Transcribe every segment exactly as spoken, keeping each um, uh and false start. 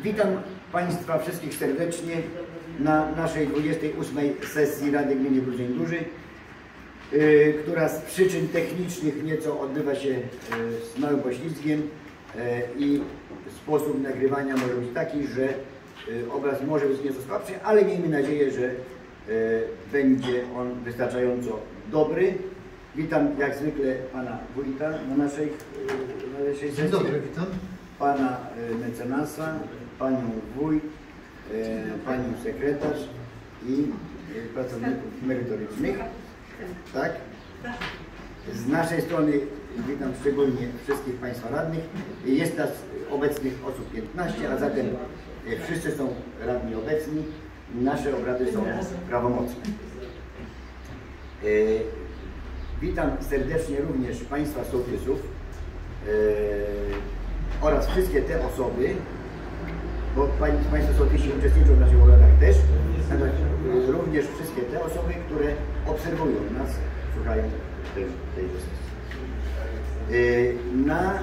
Witam Państwa wszystkich serdecznie na naszej dwudziestej ósmej sesji Rady Gminy Brudzyń Duży, yy, która z przyczyn technicznych nieco odbywa się yy, z małym poślizgiem yy, i sposób nagrywania może być taki, że yy, obraz może być nieco słabszy, ale miejmy nadzieję, że yy, będzie on wystarczająco dobry. Witam jak zwykle Pana Wójta na naszej, yy, na naszej sesji. Dzień dobry, witam. Pana mecenasa, Panią Wójt, Panią Sekretarz i pracowników merytorycznych. Tak? Z naszej strony witam szczególnie wszystkich Państwa radnych. Jest nas obecnych osób piętnaście, a zatem wszyscy są radni obecni. Nasze obrady są prawomocne. Witam serdecznie również Państwa sołtysów oraz wszystkie te osoby, bo Państwo sołtysi uczestniczą w naszych obradach też, również wszystkie te osoby, które obserwują nas, słuchają tej, tej sesji. Na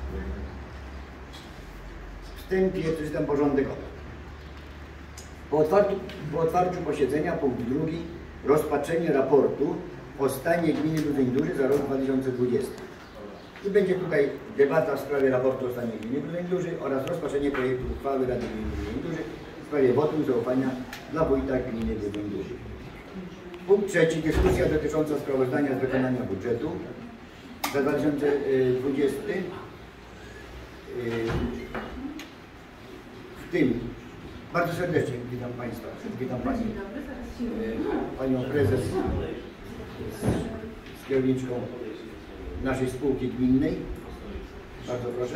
wstępie przeczytam porządek obrad. Po otwarciu, po otwarciu posiedzenia punkt drugi, rozpatrzenie raportu o stanie gminy Brudzyń Duży za rok dwa tysiące dwudziesty. I będzie tutaj debata w sprawie raportu o stanie gminy Brudzyń Duży oraz rozpatrzenie projektu uchwały Rady Gminy Brudzyń Duży w sprawie wotum zaufania dla wójta gminy Brudzyń Duży. Punkt trzeci. Dyskusja dotycząca sprawozdania z wykonania budżetu za dwa tysiące dwudziesty. W tym bardzo serdecznie witam Państwa, witam Pani, Panią Prezes z kierowniczką naszej spółki gminnej. Bardzo proszę.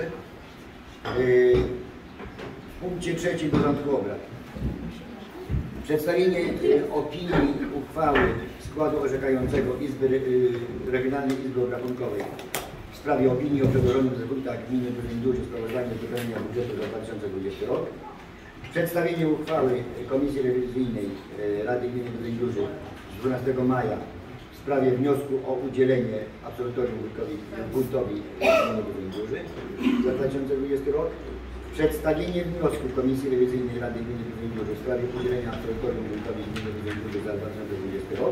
W punkcie trzecim porządku obrad. Przedstawienie opinii uchwały składu orzekającego Izby Regionalnej Izby Obrachunkowej w sprawie opinii o przedłożonym przez wójta gminy Brudzyń Duży sprawozdaniu z wykonania budżetu za dwa tysiące dwudziesty rok. Przedstawienie uchwały Komisji Rewizyjnej Rady Gminy Brudzyń Duży z dwunastego maja w sprawie wniosku o udzielenie absolutorium wójtowi gminy Brudzyń Duży za dwa tysiące dwudziesty rok. Przedstawienie wniosku Komisji Rewizyjnej Rady Gminy Brudzyń Duży w sprawie udzielenia absolutorium wójtowi gminy Brudzyń Duży za dwa tysiące dwudziesty rok.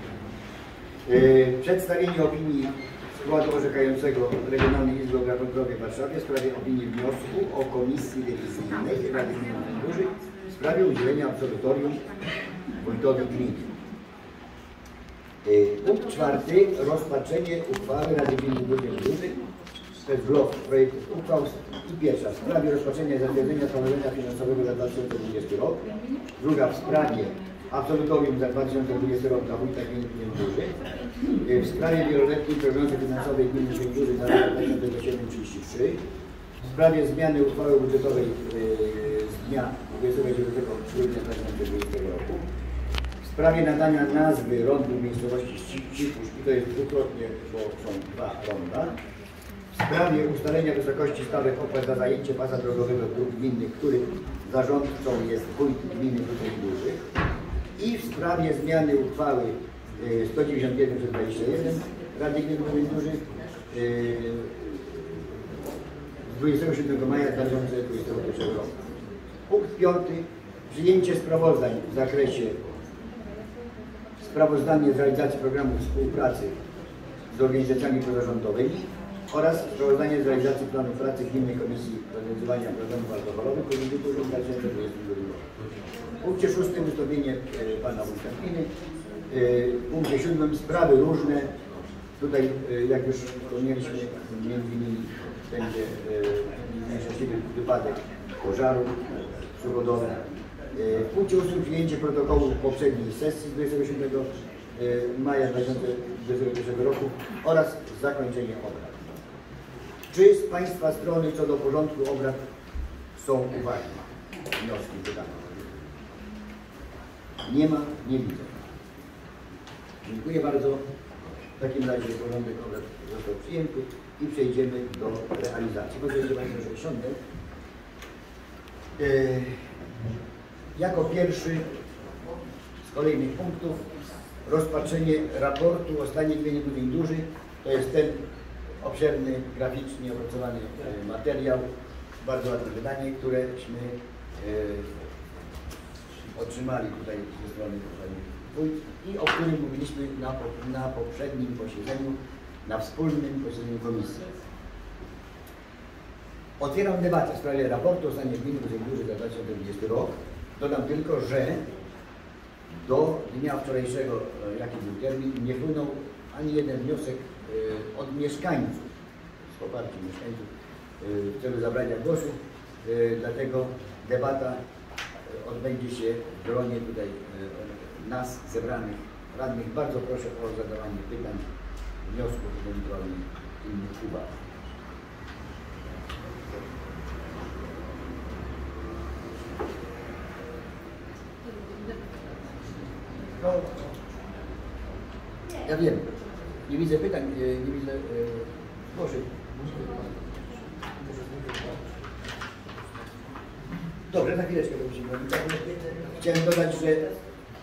Yy, przedstawienie opinii składu orzekającego Regionalnej Izby Obrachunkowej w Warszawie w sprawie opinii wniosku o Komisji Rewizyjnej Rady Gminy Brudzyń Duży w sprawie udzielenia absolutorium wójtowi gminy. Punkt czwarty. Rozpatrzenie uchwały Rady Gminy Brudzyń Duży. To jest blok projektów uchwał. I pierwsza w sprawie rozpatrzenia i zatwierdzenia sprawozdania finansowego za dwa tysiące dwudziesty rok. Druga w sprawie absolutorium za dwa tysiące dwudziesty rok dla wójta gminy Brudzyń Duży. W sprawie wieloletniej prognozy finansowej gminy Brudzyń Duży za rok dwa tysiące dwudziesty siódmy trzydzieści trzy. W sprawie zmiany uchwały budżetowej z dnia dwudziestego dziewiątego grudnia dwa tysiące dwudziestego roku. W sprawie nadania nazwy rondu miejscowości Cichusz, i to jest dwukrotnie, bo są dwa ronda. W sprawie ustalenia wysokości stawek opłat za zajęcie pasa drogowego dróg gminnych, których zarządcą jest wójt gminy Brudzyń Duży. I w sprawie zmiany uchwały sto dziewięćdziesiąt jeden przez dwadzieścia jeden Rady Gminy Brudzyń Duży z dwudziestego siódmego maja dwa tysiące dwudziestego pierwszego roku. Punkt piąty. Przyjęcie sprawozdań w zakresie sprawozdanie z realizacji programu współpracy z organizacjami pozarządowymi oraz sprawozdanie z realizacji planu pracy Gminnej Komisji Rozwiązywania Problemów Alkoholowych w dwa tysiące dwudziestym drugim roku. W punkcie szóstym wystąpienie e, Pana Wójta Gminy. E, w punkcie siódmym sprawy różne. Tutaj, e, jak już wspomnieliśmy, między innymi będzie e, nieszczęśliwy wypadek pożaru przyrodowy. W punkcie ósmym przyjęcie protokołu poprzedniej sesji z dwudziestego siódmego maja dwa tysiące dwudziestego pierwszego roku oraz zakończenie obrad. Czy z Państwa strony co do porządku obrad są uwagi, wnioski, pytania? Nie ma, nie widzę. Dziękuję bardzo. W takim razie porządek obrad został przyjęty i przejdziemy do realizacji. Pozwólcie Państwo, że siądę. Jako pierwszy z kolejnych punktów rozpatrzenie raportu o stanie gminy Brudzyń Duży. To jest ten obszerny, graficznie opracowany materiał, bardzo ładne wydanie, któreśmy otrzymali tutaj ze strony wójt i o którym mówiliśmy na, na poprzednim posiedzeniu, na wspólnym posiedzeniu komisji. Otwieram debatę w sprawie raportu o stanie gminy Brudzew-Duży za dwa tysiące dwudziesty rok. Dodam tylko, że do dnia wczorajszego, jaki był termin, nie wpłynął ani jeden wniosek od mieszkańców, z poparciem mieszkańców w celu zabrania głosu. Dlatego debata odbędzie się w gronie tutaj nas zebranych radnych. Bardzo proszę o zadawanie pytań, wniosków, ewentualnie innych uwag. No, ja wiem, nie widzę pytań, nie widzę zgłoszeń. Dobrze, za chwileczkę to musimy robić. Chciałem dodać, że y,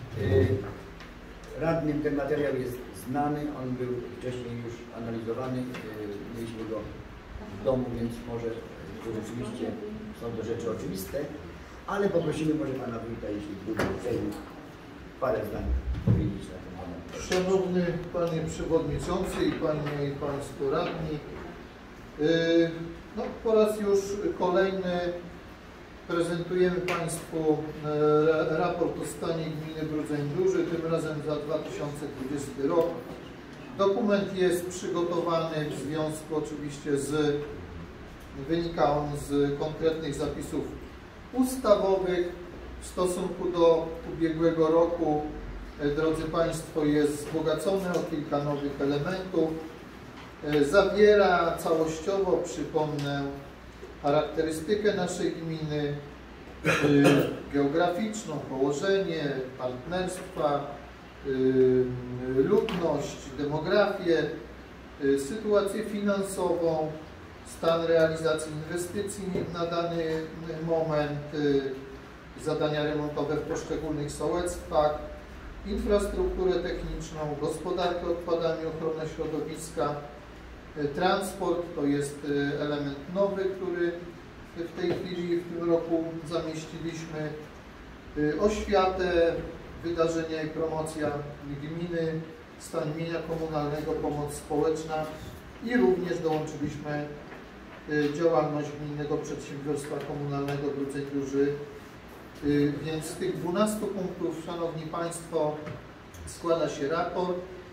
radnym ten materiał jest znany, on był wcześniej już analizowany, y, mieliśmy go w domu, więc może to rzeczywiście są to rzeczy oczywiste, ale poprosimy może pana wójta, jeśli byłby uprzejmy, parę zdań powiedzieć na ten temat. Szanowny Panie Przewodniczący i Panie i Państwo Radni, yy, no, po raz już kolejny prezentujemy Państwu e, raport o stanie gminy Brudzew-Duży, tym razem za dwa tysiące dwudziesty rok. Dokument jest przygotowany w związku oczywiście z, wynika on z konkretnych zapisów ustawowych. W stosunku do ubiegłego roku, e, drodzy Państwo, jest wzbogacony o kilka nowych elementów. E, zawiera całościowo, przypomnę, charakterystykę naszej gminy, y, geograficzną, położenie, partnerstwa, y, ludność, demografię, y, sytuację finansową, stan realizacji inwestycji na dany moment, y, zadania remontowe w poszczególnych sołectwach, infrastrukturę techniczną, gospodarkę odpadami, ochronę środowiska. Transport to jest element nowy, który w tej chwili, w tym roku zamieściliśmy. Oświatę, wydarzenia i promocja gminy, stan mienia komunalnego, pomoc społeczna i również dołączyliśmy działalność Gminnego Przedsiębiorstwa Komunalnego Brudzew-Duży. Więc z tych dwunastu punktów, Szanowni Państwo, składa się raport.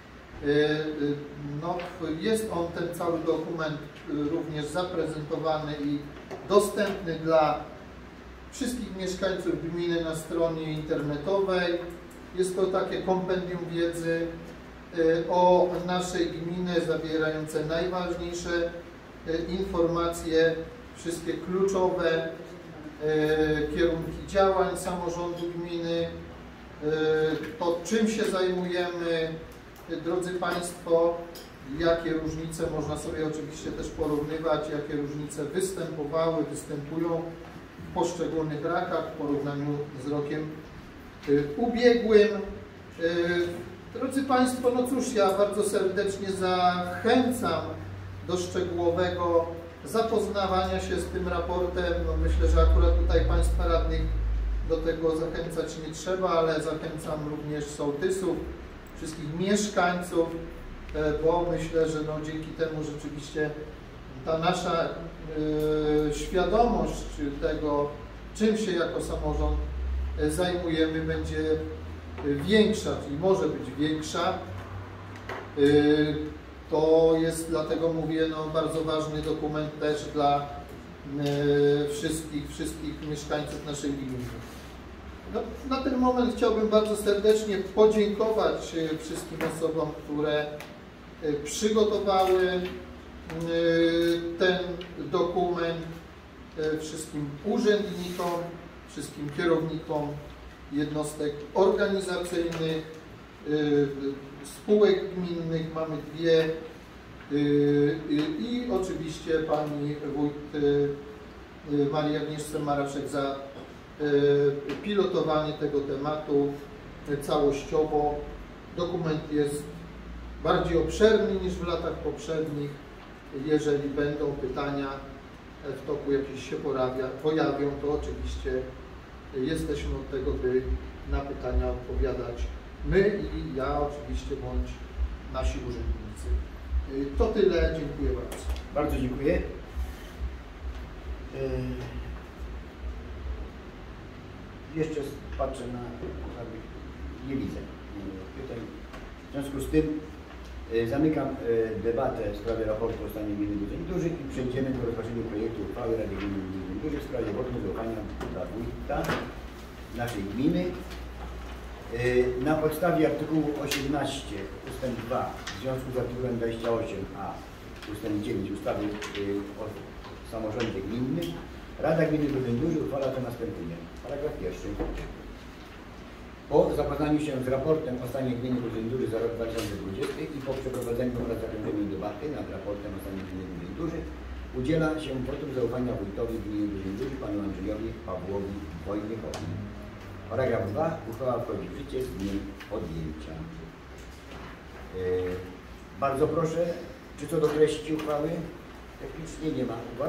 No, jest on, ten cały dokument, również zaprezentowany i dostępny dla wszystkich mieszkańców gminy na stronie internetowej. Jest to takie kompendium wiedzy o naszej gminie, zawierające najważniejsze informacje, wszystkie kluczowe kierunki działań samorządu gminy, to czym się zajmujemy, drodzy Państwo, jakie różnice można sobie oczywiście też porównywać, jakie różnice występowały, występują w poszczególnych rakach w porównaniu z rokiem ubiegłym. Drodzy Państwo, no cóż, ja bardzo serdecznie zachęcam do szczegółowego zapoznawania się z tym raportem. No myślę, że akurat tutaj Państwa radnych do tego zachęcać nie trzeba, ale zachęcam również sołtysów, wszystkich mieszkańców, bo myślę, że no dzięki temu rzeczywiście ta nasza y, świadomość tego, czym się jako samorząd zajmujemy, będzie większa, czyli może być większa. Y, to jest, dlatego mówię, no, bardzo ważny dokument też dla y, wszystkich, wszystkich mieszkańców naszej gminy. No, na ten moment chciałbym bardzo serdecznie podziękować wszystkim osobom, które przygotowały ten dokument, wszystkim urzędnikom, wszystkim kierownikom jednostek organizacyjnych, spółek gminnych, mamy dwie, i oczywiście pani wójt Marii Agnieszce Maraszek za pilotowanie tego tematu całościowo. Dokument jest bardziej obszerny niż w latach poprzednich. Jeżeli będą pytania w toku jakieś się pojawią, to oczywiście jesteśmy od tego, by na pytania odpowiadać my i ja oczywiście, bądź nasi urzędnicy. To tyle, dziękuję bardzo. Bardzo dziękuję. Yy, jeszcze patrzę na, nie widzę pytań. W związku z tym yy, zamykam yy, debatę w sprawie raportu o stanie gminy Budyń Duży i przejdziemy do rozpatrzenia projektu uchwały Rady Gminy Budyń Duży w sprawie wotum zaufania dla wójta naszej gminy. Yy, na podstawie artykułu osiemnaście ustęp dwa w związku z artykułem dwadzieścia osiem a ustęp dziewięć ustawy yy, o samorządzie gminnym, Rada Gminy Budyń Duży uchwala to następnie. Paragraf pierwszy. Po zapoznaniu się z raportem o stanie gminy Budyń Duży za rok dwa tysiące dwudziesty i po przeprowadzeniu oraz zakończeniu debaty nad raportem o stanie gminy Budyń Duży udziela się wotum zaufania wójtowi gminy Budyń Duży panu Andrzejowi Pawłowi Wojniechowi. Paragraf dwa. Uchwała wchodzi w życie z dniem podjęcia. Yy, bardzo proszę, czy co do treści uchwały technicznie nie ma uwag?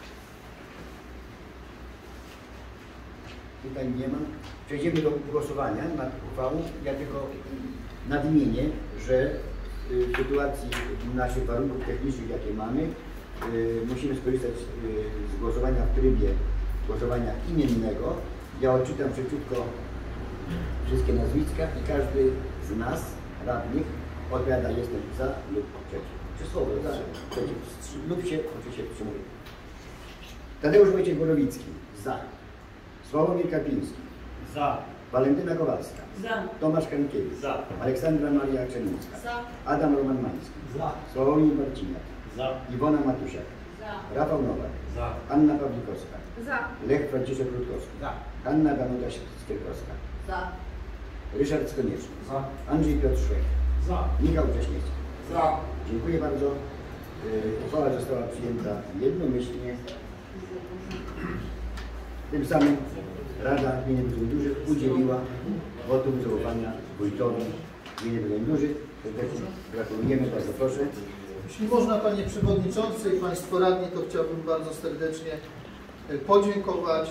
Pytań nie ma. Przejdziemy do głosowania nad uchwałą. Ja tylko nadmienię, że w sytuacji naszych warunków technicznych, jakie mamy, yy, musimy skorzystać yy, z głosowania w trybie głosowania imiennego. Ja odczytam szybciutko wszystkie nazwiska i każdy z nas, radnych, odpowiada jestem za lub przeciw. Czy słowo za, przeciw lub się oczywiście wstrzymuje. Tadeusz Wojciech Borowicki. Za. Sławomir Kapiński. Za. Walentyna Kowalska. Za. Tomasz Kankiewicz. Za. Aleksandra Maria Czernicka. Za. Adam Roman Mański. Za. Sławomir Marciniak. Za. Iwona Matusiak. Za. Rafał Nowak. Za. Anna Pawlikowska. Za. Lech Franciszek Rutkowski. Za. Hanna Danuta Skierkowska. Za. Ryszard Skonieczny. Za. Andrzej Piotr Szwek. Za. Michał Cześniewski. Za. Dziękuję bardzo. Yy, uchwała została przyjęta jednomyślnie. Tym samym Rada Gminy Budyń Duży udzieliła wotum zaufania wójtowi Gminy Budyń Duży. Serdecznie gratulujemy, bardzo proszę. Jeśli można, Panie Przewodniczący i Państwo Radni, to chciałbym bardzo serdecznie podziękować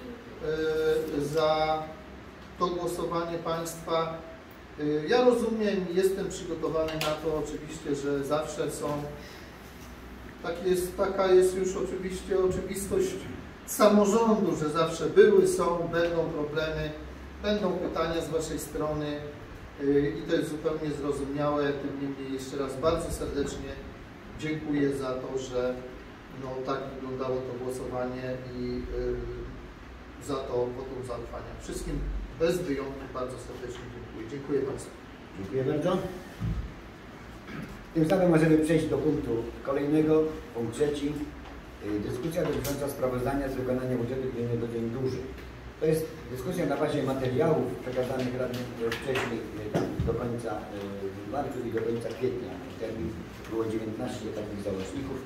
za to głosowanie Państwa. Ja rozumiem i jestem przygotowany na to oczywiście, że zawsze są, tak jest, taka jest już oczywiście oczywistość samorządu, że zawsze były, są, będą problemy, będą pytania z Waszej strony i to jest zupełnie zrozumiałe. Tym niemniej jeszcze raz bardzo serdecznie dziękuję za to, że no, tak wyglądało to głosowanie i yy, za to wotum zaufania. Wszystkim bez wyjątku bardzo serdecznie dziękuję. Dziękuję Państwu. Dziękuję bardzo. Tym samym możemy przejść do punktu kolejnego, punkt trzeci. Dyskusja dotycząca sprawozdania z wykonania budżetu gminy Budyń Duży. To jest dyskusja na bazie materiałów przekazanych radnym wcześniej tam, do końca marca i do końca kwietnia. Termin było dziewiętnaście takich załączników.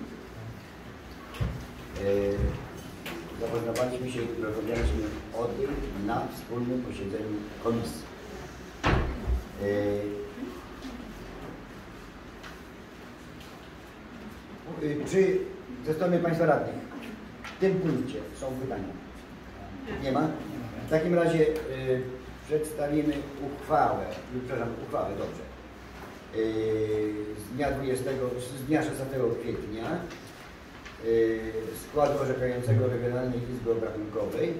Zapoznawaliśmy się i rozmawialiśmy o tym na wspólnym posiedzeniu komisji. Czy ze strony Państwa radnych w tym punkcie są pytania? Nie ma? W takim razie y, przedstawimy uchwałę, przepraszam, uchwałę, dobrze, y, z dnia dwudziestego, z dnia szesnastego kwietnia y, składu orzekającego Regionalnej Izby Obrachunkowej.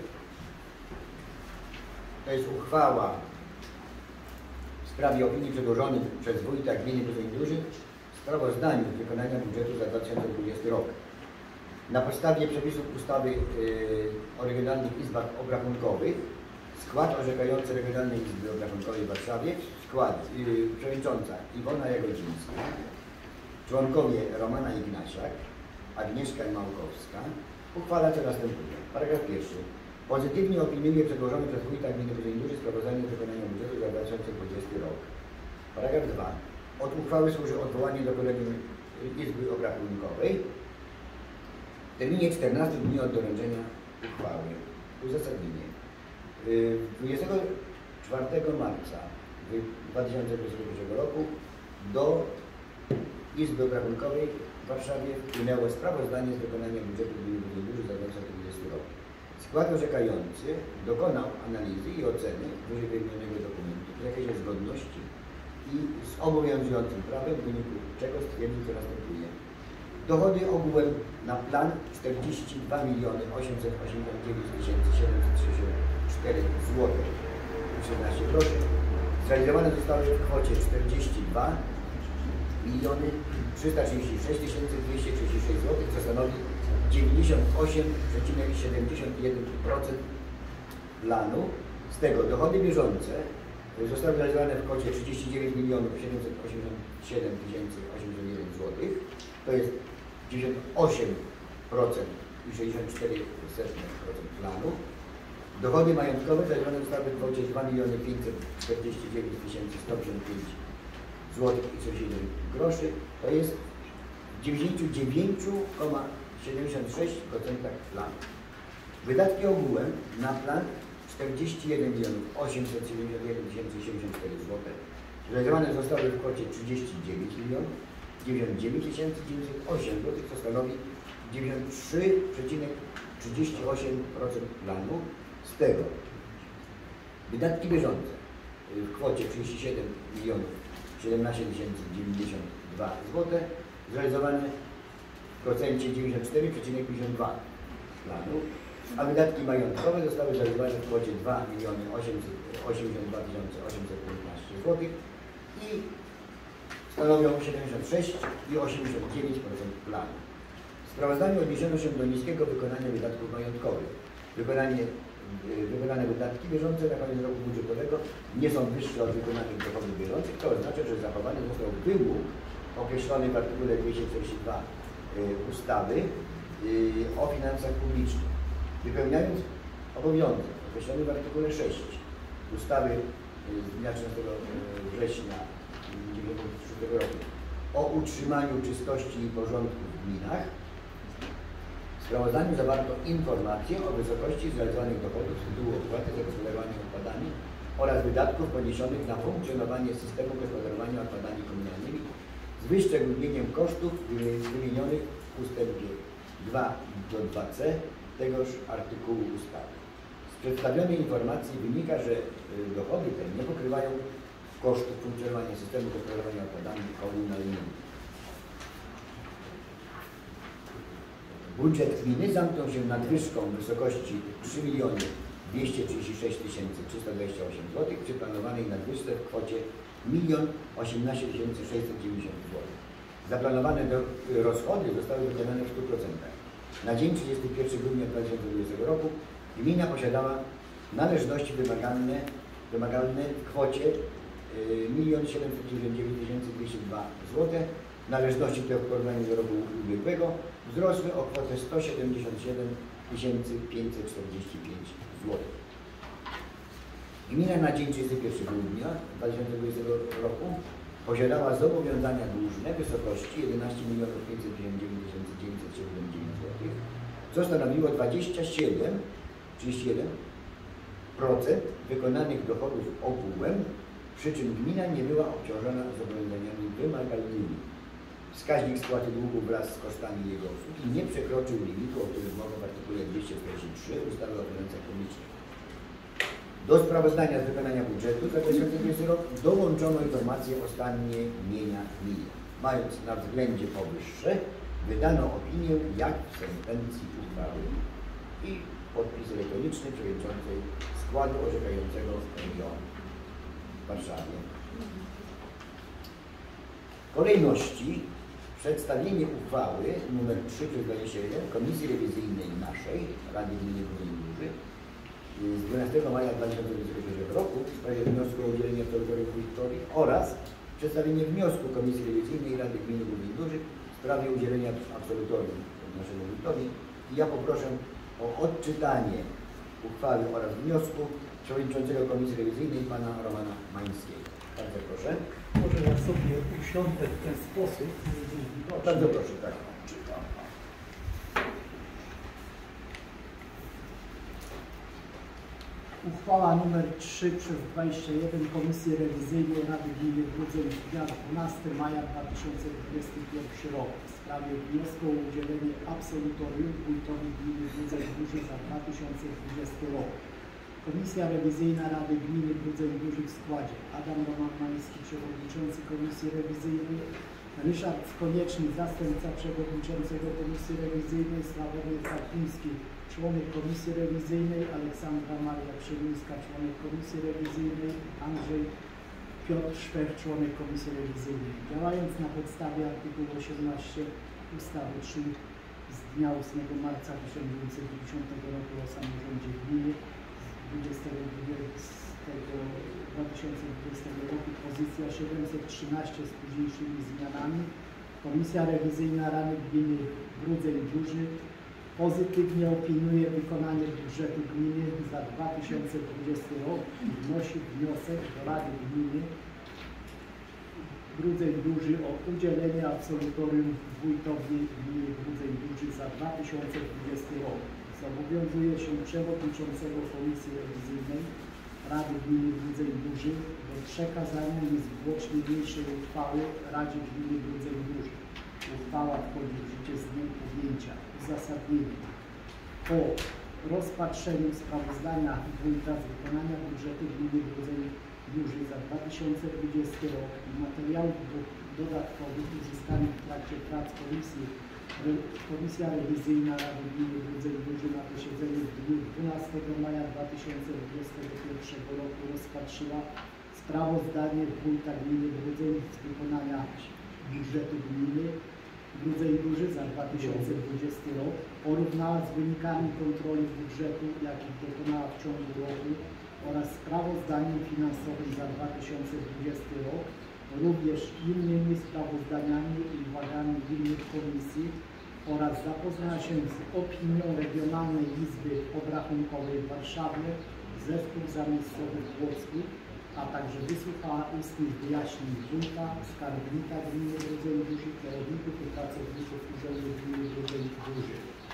To jest uchwała w sprawie opinii przedłożonej przez wójta gminy Budyń Duży w sprawozdaniu z wykonania budżetu za dwa tysiące dwudziesty rok. Na podstawie przepisów ustawy yy, o Regionalnych Izbach Obrachunkowych skład orzekający Regionalnej Izby Obrachunkowej w Warszawie, skład yy, przewodnicząca Iwona Jagodzińska, członkowie Romana Ignasiak, Agnieszka Małkowska, uchwala co następuje. Paragraf pierwszy. Pozytywnie opiniuje przedłożone przez wójta gminy Budyń Duży sprawozdanie z wykonania budżetu za dwa tysiące dwudziesty rok. Paragraf dwa. Od uchwały służy odwołanie do Kolegium Izby Obrachunkowej w terminie czternastu dni od doręczenia uchwały. Uzasadnienie. dwudziestego czwartego marca dwa tysiące dwudziestego pierwszego roku do Izby Obrachunkowej w Warszawie wpłynęło sprawozdanie z wykonania budżetu gminy Budyń Duży za dwa tysiące dwudziesty rok. Skład orzekający dokonał analizy i oceny wyżej wymienionego dokumentu w zakresie zgodności i z obowiązującym prawem, w wyniku czego stwierdził, co następuje. Dochody ogółem na plan czterdzieści dwa miliony osiemset osiemdziesiąt dziewięć tysięcy siedemset sześćdziesiąt cztery złotych i trzynaście groszy zrealizowane zostały w kwocie czterdzieści dwa miliony trzysta trzydzieści sześć tysięcy dwieście trzydzieści sześć złotych, co stanowi dziewięćdziesiąt osiem przecinek siedemdziesiąt jeden procent planu. Z tego dochody bieżące zostały realizowane w kwocie trzydzieści dziewięć milionów siedemset osiemdziesiąt siedem tysięcy osiemset jeden złotych, to jest dziewięćdziesiąt osiem procent i sześćdziesiąt cztery procent planu. Dochody majątkowe zrealizowane zostały w kwocie dwa miliony pięćset czterdzieści dziewięć tysięcy sto pięćdziesiąt pięć złotych i czterdzieści jeden groszy, to jest dziewięćdziesiąt dziewięć przecinek siedemdziesiąt sześć procent planu. Wydatki ogółem na plan czterdzieści jeden milionów osiemset siedemdziesiąt jeden tysięcy siedemdziesiąt cztery złotych zrealizowane zostały w kwocie trzydzieści dziewięć milionów dziewięćdziesiąt dziewięć tysięcy dziewięćset osiem złotych, co stanowi dziewięćdziesiąt trzy przecinek trzydzieści osiem procent planu. Z tego wydatki bieżące w kwocie trzydzieści siedem milionów siedemnaście tysięcy dziewięćdziesiąt dwa złotych zrealizowane w procencie dziewięćdziesiąt cztery przecinek pięćdziesiąt dwa planu, a wydatki majątkowe zostały zrealizowane w kwocie dwa miliony osiemdziesiąt dwa tysiące osiemset piętnaście złotych i stanowią siedemdziesiąt sześć przecinek osiemdziesiąt dziewięć procent planu. W sprawozdaniu odniesiono się do niskiego wykonania wydatków majątkowych. Wykonanie, wykonane wydatki bieżące na koniec roku budżetowego nie są wyższe od wykonanych dochodów bieżących, to oznacza, że zachowany został wymóg określony w artykule dwieście czterdzieści dwa ustawy o finansach publicznych. Wypełniając obowiązek określony w artykule sześć ustawy z dnia trzynastego września dziewięćdziesiątego szóstego roku o utrzymaniu czystości i porządku w gminach, w sprawozdaniu zawarto informację o wysokości zrealizowanych dochodów z tytułu opłaty za gospodarowanie odpadami oraz wydatków poniesionych na funkcjonowanie systemu gospodarowania odpadami komunalnymi z wyszczególnieniem kosztów wymienionych w ustępie dwa do dwa c tegoż artykułu ustawy. Z przedstawionej informacji wynika, że dochody te nie pokrywają kosztów funkcjonowania systemu gospodarowania odpadami komunalnymi. Budżet gminy zamknął się nadwyżką w wysokości trzy miliony dwieście trzydzieści sześć tysięcy trzysta dwadzieścia osiem złotych przy planowanej nadwyżce w kwocie jeden milion osiemnaście tysięcy sześćset dziewięćdziesiąt złotych. Zaplanowane do, rozchody zostały wykonane w stu procentach. Na dzień trzydziestego pierwszego grudnia dwa tysiące dwudziestego roku gmina posiadała należności wymagalne, wymagalne w kwocie jeden milion siedemset dziewięćdziesiąt dziewięć tysięcy dwieście dwa złotych. Należności te w porównaniu do roku ubiegłego wzrosły o kwotę sto siedemdziesiąt siedem tysięcy pięćset czterdzieści pięć złotych. Gmina na dzień trzydziestego pierwszego grudnia dwa tysiące dwudziestego roku posiadała zobowiązania dłużne w wysokości jedenaście milionów pięćset pięćdziesiąt dziewięć tysięcy dziewięćset siedemdziesiąt dziewięć złotych, co stanowiło dwadzieścia siedem przecinek trzydzieści jeden procent wykonanych dochodów ogółem, przy czym gmina nie była obciążona zobowiązaniami wymagalnymi. Wskaźnik spłaty długu wraz z kosztami jego obsługi nie przekroczył limitu, o którym mowa w artykule dwieście czterdzieści trzy ustawy o finansach publicznych. Do sprawozdania z wykonania budżetu za dwa tysiące dwudziesty rok dołączono informację o stanie mienia gminy. Mając na względzie powyższe, wydano opinię jak w sentencji uchwały i podpis elektroniczny przewodniczącej składu orzekającego regionu w Warszawie. W kolejności przedstawienie uchwały nr trzy przez dwadzieścia jeden Komisji Rewizyjnej naszej Rady Gminy Górnik z dwunastego maja dwa tysiące dwudziestego pierwszego roku w sprawie wniosku o udzielenie absolutorium wójtowi oraz przedstawienie wniosku Komisji Rewizyjnej Rady Gminy Górnik w sprawie udzielenia absolutorium naszemu wójtowi. I ja poproszę o odczytanie uchwały oraz wniosku przewodniczącego Komisji Rewizyjnej pana Romana Mańskiego. Bardzo proszę. Może ja sobie usiądę w ten sposób. Bardzo proszę, tak. Uchwała nr trzy przez dwadzieścia jeden Komisji Rewizyjnej Rady Gminy Brudzeń z dnia dwunastego maja dwa tysiące dwudziestego pierwszego roku w sprawie wniosku o udzielenie absolutorium wójtowi gminy Brudzeń Duży za dwa tysiące dwudziesty rok. Komisja Rewizyjna Rady Gminy Brudzeń Duży w składzie Adam Roman-Majski, przewodniczący Komisji Rewizyjnej, Ryszard Konieczny, zastępca przewodniczącego Komisji Rewizyjnej, Sławomir Kapiński, członek Komisji Rewizyjnej, Aleksandra Maria Przemińska, członek Komisji Rewizyjnej, Andrzej Piotr Szpech, członek Komisji Rewizyjnej. Działając na podstawie artykułu osiemnastego ustawy trzy z dnia ósmego marca tysiąc dziewięćset dziewięćdziesiątego roku o samorządzie gminy z dwudziestego dwudziestego dwa tysiące dwudziestego roku, pozycja siedemset trzynaście z późniejszymi zmianami, Komisja Rewizyjna Rady Gminy Brudzeń Duży pozytywnie opiniuje wykonanie budżetu gminy za dwa tysiące dwudziesty rok i wnosi wniosek do Rady Gminy Brudzeń Duży o udzielenie absolutorium wójtowi gminy Brudzeń Duży za dwa tysiące dwudziesty rok. Zobowiązuje się przewodniczącego Komisji Rewizyjnej Rady Gminy Brudzeń Duży do przekazania niezwłocznie niniejszej uchwały Radzie Gminy Brudzeń Duży. Uchwała wchodzi w życie z dniem podjęcia. Uzasadnienie. Po rozpatrzeniu sprawozdania wójta z wykonania budżetu gminy Brudzeń Duży za dwa tysiące dwudziesty rok i materiałów dodatkowych uzyskanych w trakcie prac Komisji, Komisja Rewizyjna Rady Gminy Brudzeń Duży na posiedzeniu w dniu dwunastego maja dwa tysiące dwudziestego pierwszego roku rozpatrzyła sprawozdanie wójta gminy Brudzeń z wykonania budżetu gminy Brudzeń Duży za dwa tysiące dwudziesty rok, porównała z wynikami kontroli budżetu, jakich dokonała w ciągu roku oraz sprawozdaniem finansowym za dwa tysiące dwudziesty rok, również innymi sprawozdaniami i uwagami innych komisji oraz zapoznała się z opinią Regionalnej Izby Obrachunkowej w Warszawie, zespół zamiejscowy w Płocku, a także wysłuchała ustnych wyjaśnień wójta, skarbnika gminy Brudzeń Duży, kierowników i pracowników Urzędu Gminy Brudzeń Duży.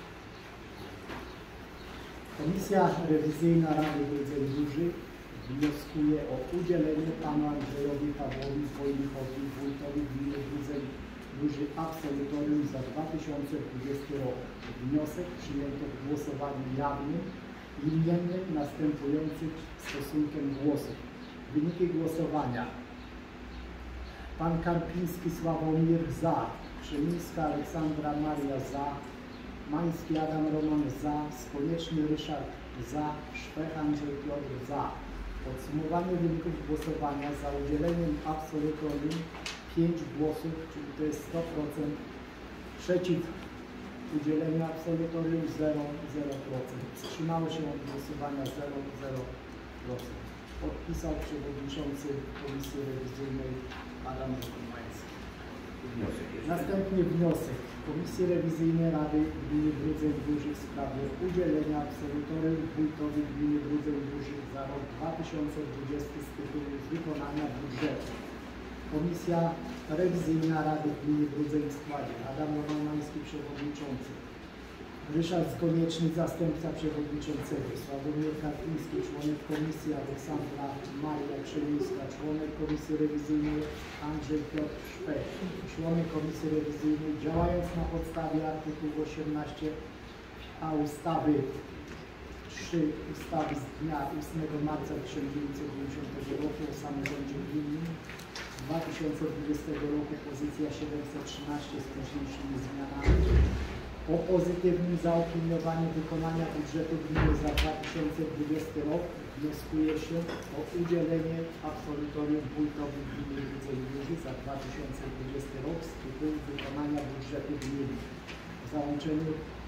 Komisja Rewizyjna Rady Brudzeń Duży wnioskuje o udzielenie panu Andrzejowi Pawłowi Wojnikowi, wójtowi gminy Brudzeń Duży absolutorium za dwa tysiące dwudziesty rok. Wniosek przyjęto w głosowaniu jawnym imiennym następującym stosunkiem głosów. Wyniki głosowania. Pan Karpiński Sławomir za, Przemińska Aleksandra Maria za, Mański Adam Roman za, Konieczny Ryszard za, Szpech Andrzej Piotr za. Podsumowanie wyników głosowania: za udzieleniem absolutorium pięć głosów, czyli to jest sto procent, przeciw udzieleniu absolutorium zero procent, wstrzymało się od głosowania zero procent. Podpisał przewodniczący Komisji Rewizyjnej Adam Roman-Majski. Następnie wniosek Komisji Rewizyjnej Rady Gminy Brudzeń Duży w sprawie udzielenia absolutorium wójtowi gminy Brudzeń Duży za rok dwa tysiące dwudziesty z tytułu wykonania budżetu. Komisja Rewizyjna Rady Gminy Brudzeń w składzie Adam Roman-Majski, przewodniczący, Ryszard Konieczny, zastępca przewodniczącego, Sławomir Karpiński, członek komisji, Aleksandra Maria Przemińska, członek komisji rewizyjnej, Andrzej Piotr Szpech, członek komisji rewizyjnej, działając na podstawie artykułu osiemnastego a ustawy trzy ustawy z dnia ósmego marca tysiąc dziewięćset dziewięćdziesiątego roku o samorządzie gminnym, dwa tysiące dwudziestego roku pozycja siedemset trzynaście z późniejszymi zmianami. Po pozytywnym zaopiniowaniu wykonania budżetu gminy za dwa tysiące dwudziesty rok wnioskuje się o udzielenie absolutorium wójtowi gminy Brudzeń Duży za dwa tysiące dwudziesty rok z tytułu wykonania budżetu gminy. W załączeniu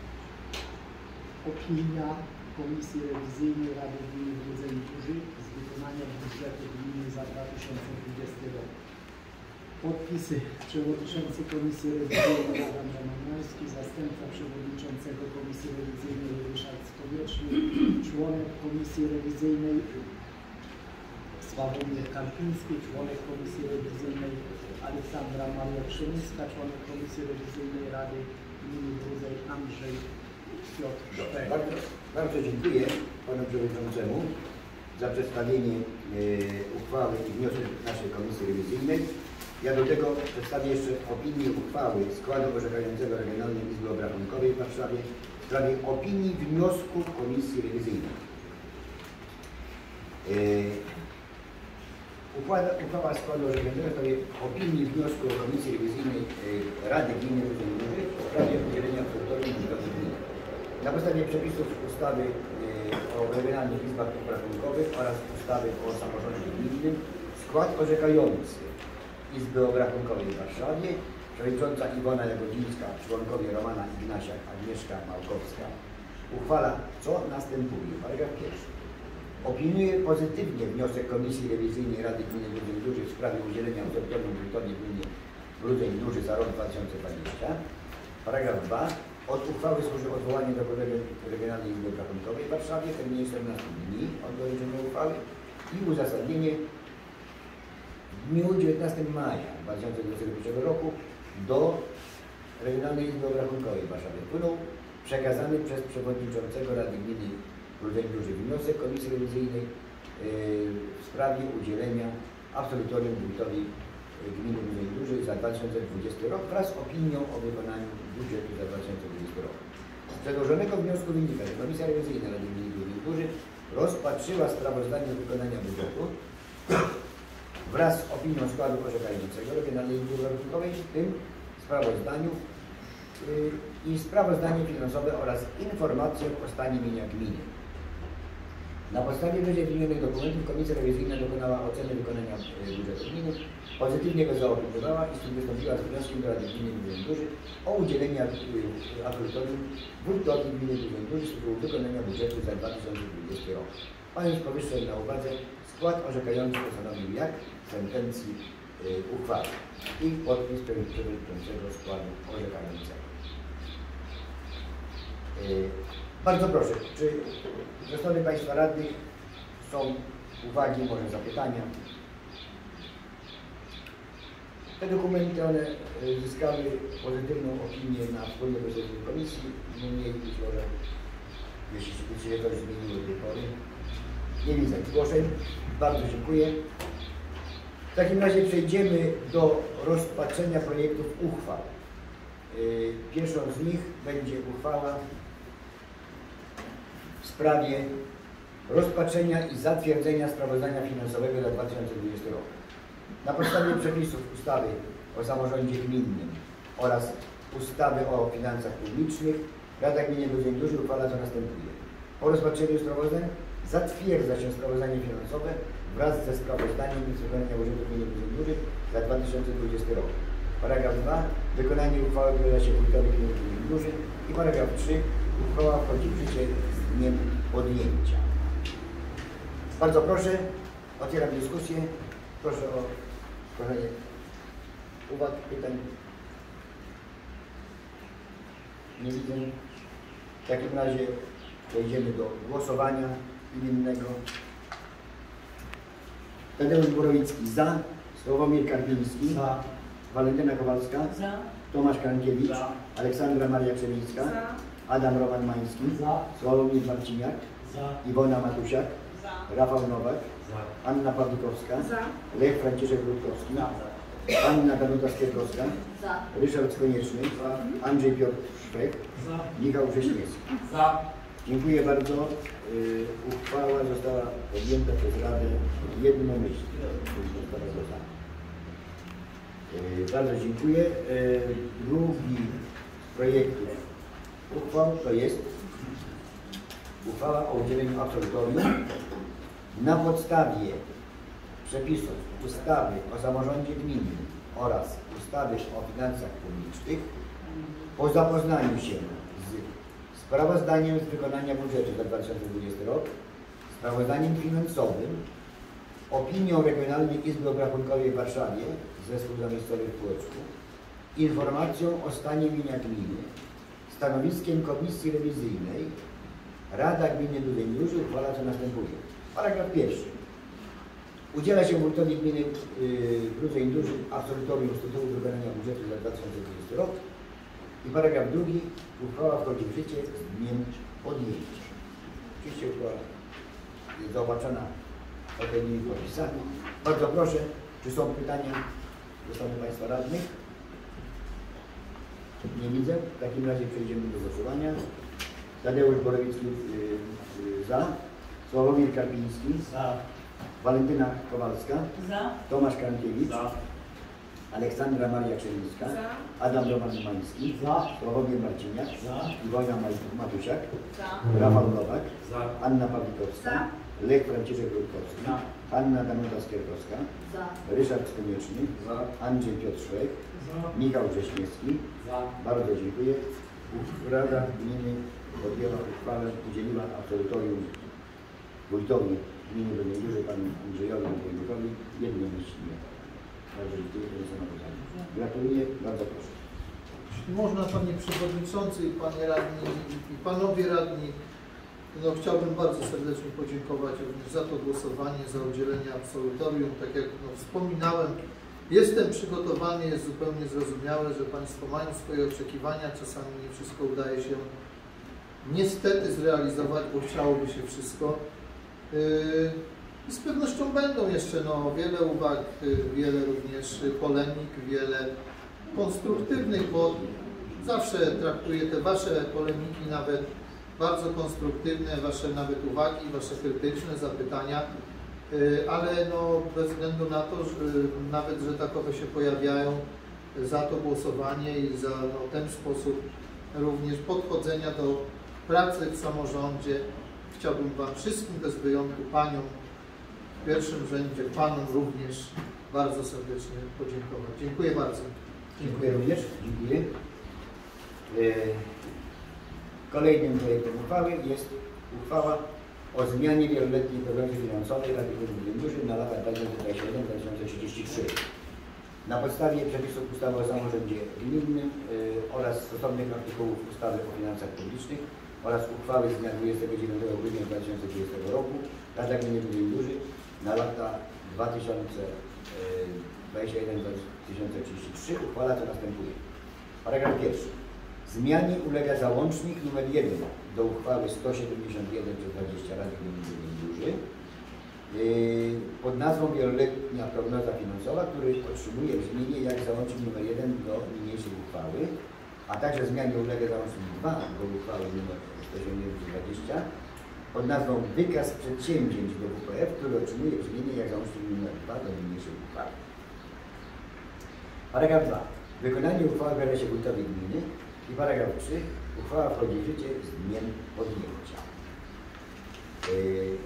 opinia Komisji Rewizyjnej Rady Gminy Brudzeń Duży z wykonania budżetu gminy za dwa tysiące dwudziesty rok. Podpisy przewodniczący Komisji Rewizyjnej Adam Roman-Majski, zastępca przewodniczącego Komisji Rewizyjnej Ryszard Konieczny, członek Komisji Rewizyjnej Sławomir Karpiński, członek Komisji Rewizyjnej Aleksandra Maria Przemińska, członek Komisji Rewizyjnej Rady Gminy Brudzeń Andrzej Piotr Szpech. Bardzo, bardzo dziękuję panu przewodniczącemu. za przedstawienie e, uchwały i wniosek naszej Komisji Rewizyjnej. Ja do tego przedstawię jeszcze opinię uchwały składu orzekającego Regionalnej Izby Obrachunkowej w Warszawie w sprawie opinii wniosku Komisji Rewizyjnej. E, uchwała, uchwała składu orzekającego w sprawie opinii wniosku Komisji Rewizyjnej e, Rady Gminy Rudzeń Duży w sprawie udzielenia absolutorium budżetowi gminy. Na podstawie przepisów ustawy e, o regionalnych izbach obrachunkowych oraz ustawy o samorządzie gminnym skład orzekający Izby Obrachunkowej w Warszawie, przewodnicząca Iwona Jagodzińska, członkowie Romana Ignasiak, Agnieszka Małkowska, uchwala, co następuje. Paragraf pierwszy. Opiniuje pozytywnie wniosek Komisji Rewizyjnej Rady Gminy Rudzeń Duży w sprawie udzielenia absolutorium budżetowi gminy Rudzeń Duży za rok dwa tysiące dwudziesty. Paragraf dwa. Od uchwały służy odwołanie do Kolegium Regionalnej Izby Obrachunkowej w Warszawie w terminie czternastu dni od doręczenia uchwały i uzasadnienie w dniu dziewiętnastego maja dwa tysiące dwudziestego pierwszego roku do Regionalnej Izby Obrachunkowej w Warszawie wpłynął przekazany przez przewodniczącego Rady Gminy Rudzeń Duży wniosek Komisji Rewizyjnej yy, w sprawie udzielenia absolutorium budżetowi Gminy Rudzeń Duży za dwa tysiące dwudziesty rok wraz z opinią o wykonaniu budżetu za dwa tysiące dwudziesty rok. Z przedłożonego wniosku wynika, że Komisja Rewizyjna Rady Gminy Rudzeń Duży rozpatrzyła sprawozdanie z wykonania budżetu wraz z opinią składu orzekającego Regionalnej Izby Obrachunkowej, w tym sprawozdaniu yy, i sprawozdanie finansowe oraz informację o stanie mienia gminy. Na podstawie wyżej wymienionych dokumentów Komisja Rewizyjna dokonała oceny wykonania budżetu gminy, pozytywnie go zaopiniowała i wystąpiła z wnioskiem do Rady Gminy Rudzeń Duży o udzielenie absolutorium wójtowi gminy Rudzeń Duży z tytułu wykonania budżetu za dwa tysiące dwudziesty rok. Mając powyższe na uwadze, skład orzekający postanowił jak w sentencji y, uchwały i podpis przewodniczącego składu orzekającego. Y, Bardzo proszę, czy ze strony Państwa radnych są uwagi, może zapytania? Te dokumenty, one zyskały pozytywną opinię na wspólnym posiedzeniu komisji. Niemniej być może, jeśli się coś zmieniło do tej pory. Nie widzę zgłoszeń. Bardzo dziękuję. W takim razie przejdziemy do rozpatrzenia projektów uchwał. Pierwszą z nich będzie uchwała w sprawie rozpatrzenia i zatwierdzenia sprawozdania finansowego za dwa tysiące dwudziesty rok. Na podstawie przepisów ustawy o samorządzie gminnym oraz ustawy o finansach publicznych Rada Gminy Rudzeń Duży uchwala, co następuje. Po rozpatrzeniu sprawozdań zatwierdza się sprawozdanie finansowe wraz ze sprawozdaniem z wykonania budżetu Gminy Rudzeń Duży za dwa tysiące dwudziesty rok. Paragraf dwa. Wykonanie uchwały wyda się wójtowi Gminy Rudzeń Duży. I paragraf trzy. Uchwała wchodzi w życie z dniem podjęcia. Bardzo proszę, otwieram dyskusję. Proszę o zgłoszenie uwag, pytań. Nie widzę. W takim razie przejdziemy do głosowania imiennego. Tadeusz Borowicki za, Sławomir Karpiński za, Walentyna Kowalska za, Tomasz Kankiewicz za, Aleksandra Maria Krzewińska za, Adam Roman Mański za, Sławomir Marciniak za, Iwona Matusiak za, Rafał Nowak za, Anna Pawlikowska za, Lech Franciszek Rutkowski za, Anna Danuta Skierkowska za, Ryszard Konieczny za, Andrzej Piotr Szwek za, Michał Wrześniewski za. Dziękuję bardzo. Yy, uchwała została podjęta przez Radę jednomyślnie. Yy, bardzo dziękuję. Yy, drugi projekt uchwał to jest uchwała o udzieleniu absolutorium na podstawie przepisów ustawy o samorządzie gminnym oraz ustawy o finansach publicznych po zapoznaniu się z sprawozdaniem z wykonania budżetu za dwa tysiące dwudziesty rok, sprawozdaniem finansowym, opinią Regionalnej Izby Obrachunkowej w Warszawie, Zespół Zamiejscowy w Płocku, informacją o stanie mienia gminy, stanowiskiem Komisji Rewizyjnej, Rada Gminy Rudzeń Duży uchwala, co następuje. Paragraf pierwszy. Udziela się wójtowi gminy yy, Rudzeń Duży absolutorium z tytułu wykonania budżetu za dwa tysiące dwudziesty rok. I paragraf drugi. Uchwała wchodzi w życie z dniem podjęcia. Oczywiście uchwała jest zaopatrzona odpowiednimi podpisami. Bardzo proszę, czy są pytania ze strony Państwa radnych? Nie widzę. W takim razie przejdziemy do głosowania. Tadeusz Borowicki yy, yy, za. Sławomir Karpiński. Za. Walentyna Kowalska. Za. Tomasz Kankiewicz. Za. Aleksandra Maria Krzemińska. Za. Adam Roman Mański. Za. Sławomir Marciniak. Za. Iwona Matusiak. Za. Rafał Nowak. Za. Anna Pawlikowska. Za. Lech Franciszek Rutkowski. Za. Anna Danuta Skierkowska. Za. Ryszard Konieczny. Za. Andrzej Piotr Szwek. Za. Michał Grześniewski. Za. Bardzo dziękuję. Rada Gminy podjęła uchwałę, udzieliła absolutorium wójtowi gminy Dolnej Góry, panu Andrzejowi Wojewódowi, jednomyślnie. Bardzo dziękuję, że są napisane. Gratuluję, bardzo proszę. Jeśli można, Panie Przewodniczący, i Panie Radni, i Panowie Radni, no, chciałbym bardzo serdecznie podziękować również za to głosowanie, za udzielenie absolutorium. Tak jak no, wspominałem, jestem przygotowany, jest zupełnie zrozumiałe, że Państwo mają swoje oczekiwania, czasami nie wszystko udaje się niestety zrealizować, bo chciałoby się wszystko. I z pewnością będą jeszcze no, wiele uwag, wiele również polemik, wiele konstruktywnych, bo zawsze traktuję te Wasze polemiki nawet bardzo konstruktywne, Wasze nawet uwagi, Wasze krytyczne zapytania, ale no, bez względu na to, że nawet, że takowe się pojawiają, za to głosowanie i za no, ten sposób również podchodzenia do pracy w samorządzie. Chciałbym Wam wszystkim bez wyjątku, Paniom w pierwszym rzędzie, Panom również bardzo serdecznie podziękować. Dziękuję bardzo. Dziękuję również. Dziękuję. Kolejnym projektem uchwały jest uchwała o zmianie wieloletniej prognozy finansowej Rady Gminy Duży na lata dwa tysiące dwudziesty siódmy do dwa tysiące trzydziestego trzeciego. Na podstawie przepisów ustawy o samorządzie gminnym yy, oraz stosownych artykułów ustawy o finansach publicznych oraz uchwały z dnia dwudziestego dziewiątego grudnia dwa tysiące dwudziestego roku Rada Gminy Duży na lata dwa tysiące dwudziesty pierwszy do dwa tysiące trzydziestego trzeciego uchwala co następuje. Paragraf pierwszy. Zmianie ulega załącznik numer jeden do uchwały sto siedemdziesiąt jeden przez dwadzieścia Rady Gminy Duży pod nazwą wieloletnia prognoza finansowa, który otrzymuje brzmienie jak załącznik numer jeden do niniejszej uchwały, a także zmianie ulega załącznik dwa do uchwały numer sto siedemdziesiąt jeden przez dwadzieścia pod nazwą wykaz przedsięwzięć do W P F, który otrzymuje brzmienie jak załącznik numer dwa do niniejszej uchwały. Paragraf dwa. Wykonanie uchwały wybiera się wójtowi gminy. I paragraf trzy. Uchwała wchodzi w życie z dniem podjęcia. Yy,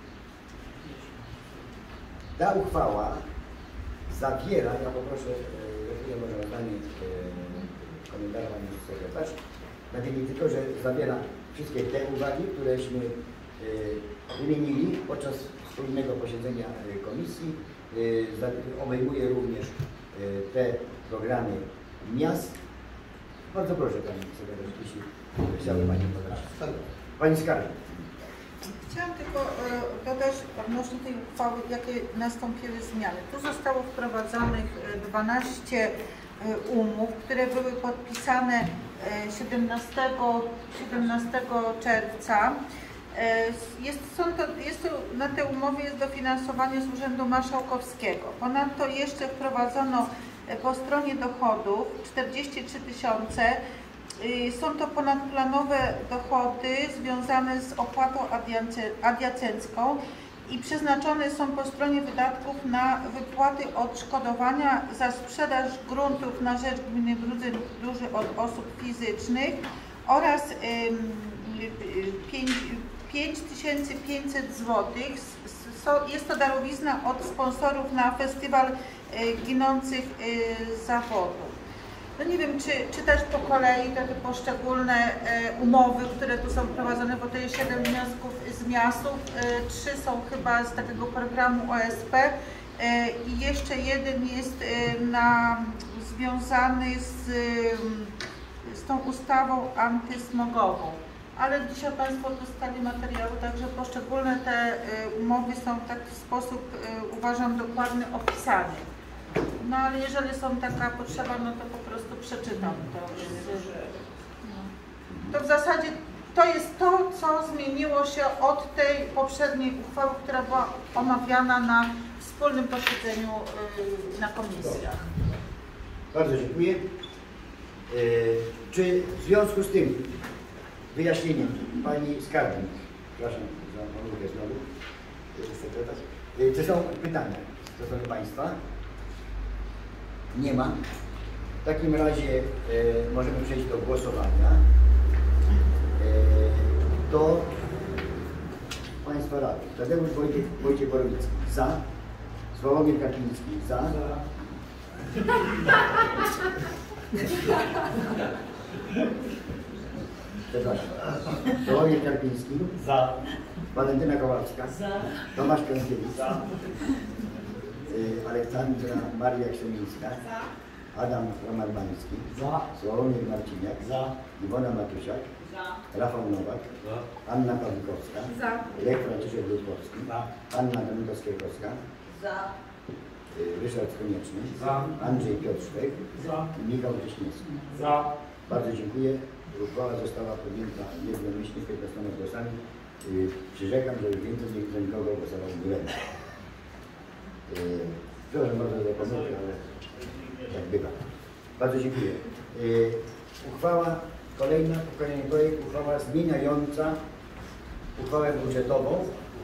ta uchwała zawiera, ja poproszę, za chwilę może oddanie yy, komentarza pani sekretarz, natomiast tylko, że zawiera wszystkie te uwagi, któreśmy yy, wymienili podczas wspólnego posiedzenia yy, komisji. Yy, obejmuje również yy, te programy miast. Bardzo proszę Pani Sekretarz, jeśli chciały Pani podać. Pani Skarży. Chciałam tylko dodać odnośnie tej uchwały, jakie nastąpiły zmiany. Tu zostało wprowadzonych dwanaście umów, które były podpisane siedemnastego czerwca. Jest, są to, jest to, na te umowy jest dofinansowanie z Urzędu Marszałkowskiego. Ponadto jeszcze wprowadzono po stronie dochodów czterdzieści trzy tysiące. Są to ponadplanowe dochody związane z opłatą adiacencką i przeznaczone są po stronie wydatków na wypłaty odszkodowania za sprzedaż gruntów na rzecz gminy Brudzy Duży od osób fizycznych oraz pięć tysięcy pięćset złotych. Jest to darowizna od sponsorów na festiwal ginących zawodów. No nie wiem, czy czytać po kolei te poszczególne umowy, które tu są prowadzone, bo to jest siedem wniosków z miastów, trzy są chyba z takiego programu O S P i jeszcze jeden jest na, związany z, z tą ustawą antysmogową. Ale dzisiaj Państwo dostali materiały, także poszczególne te umowy są w taki sposób, uważam, dokładnie opisane. No ale jeżeli są taka potrzeba, no to po prostu przeczytam to. No. To w zasadzie to jest to, co zmieniło się od tej poprzedniej uchwały, która była omawiana na wspólnym posiedzeniu yy, na komisjach. Bardzo dziękuję. Yy, czy w związku z tym wyjaśnieniem pani skarbnik, przepraszam za pomyłkę znowu, sekretarz, yy, czy są pytania ze strony państwa? Nie ma. W takim razie yy, możemy przejść do głosowania. Yy, do państwa rady. Tadeusz Wojciech, Wojciech Borowicki za. Sławomir Kaczyński za. Przepraszam. Sławomir Karpiński za. Walentyna Kowalska za. Tomasz Kręgiewicz za. Y, Aleksandra Maria Krzemińska za. Adam Romarbański za. Sławomir Marciniak za. Iwona Matusiak za. Rafał Nowak za. Anna Pawlikowska za. Lech Franciszek Ludkowski za. Anna Dominowska-Kowska za. Ryszard Konieczny za. Andrzej Piotrszwek za. Michał Wrześniewski za. Bardzo dziękuję. Uchwała została podjęta jednomyślnie piętnastoma głosami. Yy, przyrzekam, że więcej nie za nikogo głosował w błędzie. Yy, Proszę bardzo za pomocę, ale tak bywa. Bardzo dziękuję. Yy, uchwała kolejna, kolejny projekt, uchwała zmieniająca uchwałę budżetową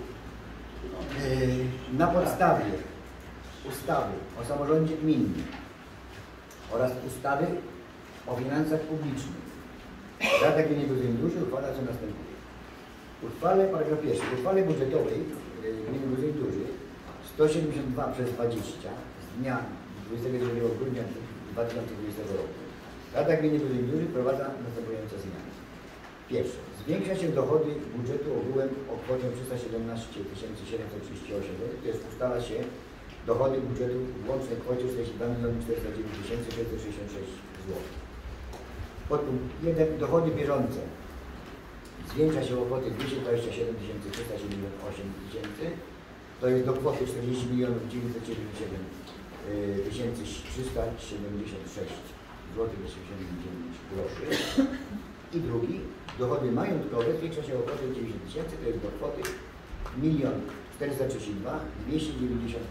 yy, na podstawie ustawy o samorządzie gminnym oraz ustawy o finansach publicznych. Rada Gminy Brudzeń Duży uchwala co następuje. W uchwale, paragraf pierwszy, w uchwale budżetowej Gminy Brudzeń Duży sto siedemdziesiąt dwa przez dwadzieścia z dnia dwudziestego drugiego grudnia dwa tysiące dwudziestego roku Rada Gminy Brudzeń Duży wprowadza następujące zmiany. Pierwsze, zwiększa się dochody budżetu ogółem o kwotę trzysta siedemnaście tysięcy siedemset trzydzieści osiem zł, to jest ustala się dochody budżetu w łącznej kwocie czterdzieści dwa miliony czterysta dziewięć tysięcy sześćset sześćdziesiąt sześć zł. Podpunkt jeden. Dochody bieżące zwiększa się o kwotę dwieście dwadzieścia siedem tysięcy trzysta siedemdziesiąt osiem tysięcy, to jest do kwoty czterdzieści milionów dziewięćset siedemdziesiąt siedem tysięcy trzysta siedemdziesiąt sześć złotych osiemdziesiąt dziewięć groszy. I drugi, dochody majątkowe zwiększa się o kwotę dziewięćdziesiąt tysięcy, to jest do kwoty milion czterysta trzydzieści dwa dwieście dziewięćdziesiąt